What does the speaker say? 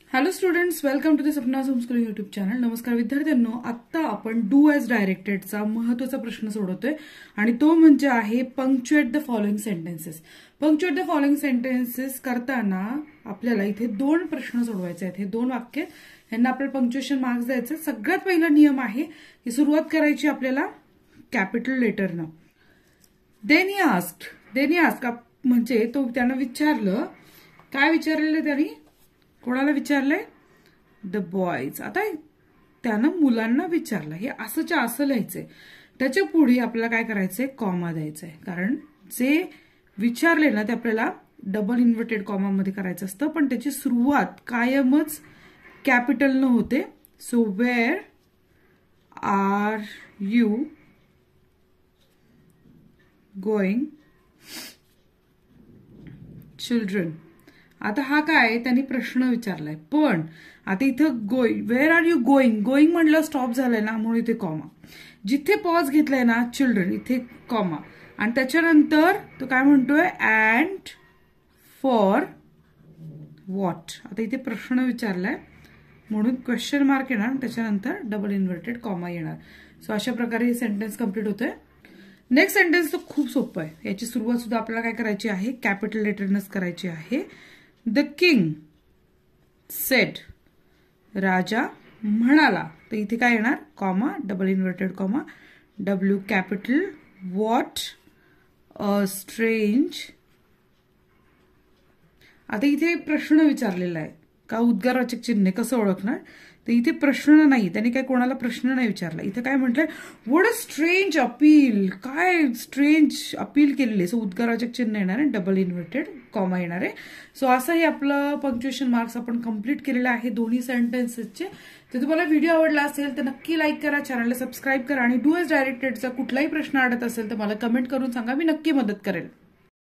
Hello students, welcome to the Sapna homeschooling YouTube channel. नमस्कार विद्यार्थ्यांनो, आता आपण डू ॲज डायरेक्टेडचा महत्त्वाचा प्रश्न सोडवतोय आणि तो म्हणजे आहे punctuate the following sentences. Punctuate the following sentences करताना आपल्याला इथे दोन प्रश्न सोडवायचे आहेत. हे दोन वाक्य यांना आपल्याला पंक्च्युएशन मार्क्स द्यायचे. सगळ्यात पहिला नियम आहे की सुरुवात करायची आपल्याला कॅपिटल लेटरनं. देन ही आस्क्ड म्हणजे तो त्यानं विचारलं. काय विचारलेलं त्यांनी? कोणाला विचारलंय? The boys. आता त्यानं मुलांना विचारलं. हे असंच्या असं लिहायचंय. त्याच्या पुढे आपल्याला काय करायचंय? कॉमा द्यायचंय. कारण जे विचारले ना ते आपल्याला डबल इन्व्हर्टेड कॉमा मध्ये करायचं असतं, पण त्याची सुरुवात कायमच कॅपिटल न होते. So where are you going children. आता हा काय त्यांनी प्रश्न विचारलाय, पण आता इथं वेअर आर यू गोइंग म्हणलं स्टॉप झालाय ना, म्हणून इथे कॉमा. जिथे पॉज घेतलाय ना चिल्ड्रन, इथे कॉमा. आणि त्याच्यानंतर तो काय म्हणतोय? And for what. आता इथे प्रश्न विचारलाय म्हणून क्वेश्चन मार्क येणार, त्याच्यानंतर डबल इन्व्हर्टेड कॉमा येणार. सो अशा प्रकारे हे सेंटेन्स कम्प्लीट होतंय. नेक्स्ट सेंटेन्स तर खूप सोपं आहे. याची सुरुवात सुद्धा आपल्याला काय करायची आहे? कॅपिटल लेटरनच करायची आहे. The king sed. राजा म्हणाला. तर इथे काय येणार? Comma, double inverted comma, W capital, what a strange. आता इथे प्रश्न विचारलेला आहे का उद्गारवाचक चिन्ह कसं ओळखणार? तर इथे प्रश्न नाही, त्याने काय कोणाला प्रश्न नाही विचारला. इथे काय म्हटलंय? What a strange appeal. काय स्ट्रेंज अपील केलेले. सो उद्गारवाचक चिन्ह येणार आहे, डबल इन्व्हर्टेड कॉमा येणार आहे. सो असं हे आपलं पंक्च्युएशन मार्क्स आपण कम्प्लीट केलेलं आहे दोन्ही सेंटेन्सेसचे. तर तुम्हाला व्हिडिओ आवडला असेल तर नक्की लाईक करा, चॅनलला सबस्क्राईब करा आणि डू ॲज डायरेक्टेडचा कुठलाही प्रश्न अडत असेल तर मला कमेंट करून सांगा, मी नक्की मदत करेल.